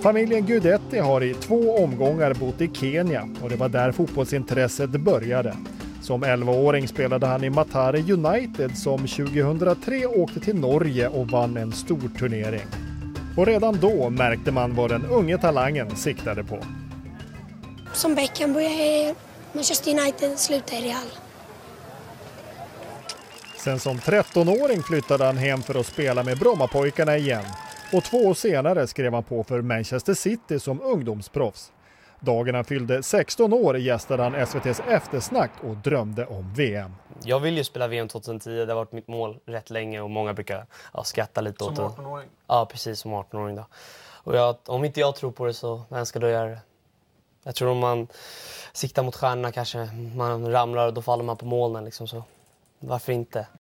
Familjen Guidetti har i 2 omgångar bott i Kenya och det var där fotbollsintresset började. Som 11-åring spelade han i Mathare United som 2003 åkte till Norge och vann en stor turnering. Och redan då märkte man vad den unge talangen siktade på. Som Beckham började i Manchester United, slutade i Real. Sen som 13-åring flyttade han hem för att spela med Brommapojkarna igen. Och 2 år senare skrev han på för Manchester City som ungdomsproffs. Dagen han fyllde 16 år gästade han SVT:s eftersnack och drömde om VM. Jag vill ju spela VM 2010, det har varit mitt mål rätt länge och många brukar skratta lite åt det. Som 18-åring? Ja, precis, som 18-åring då. Och om inte jag tror på det så vem ska då göra det? Jag tror om man siktar mot stjärnorna kanske man ramlar och då faller man på molnen liksom så. Varför inte?